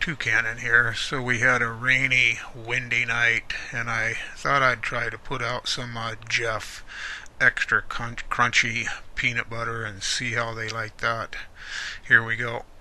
Toucan here. So we had a rainy, windy night, and I thought I'd try to put out some Jeff extra crunchy peanut butter and see how they like that. Here we go.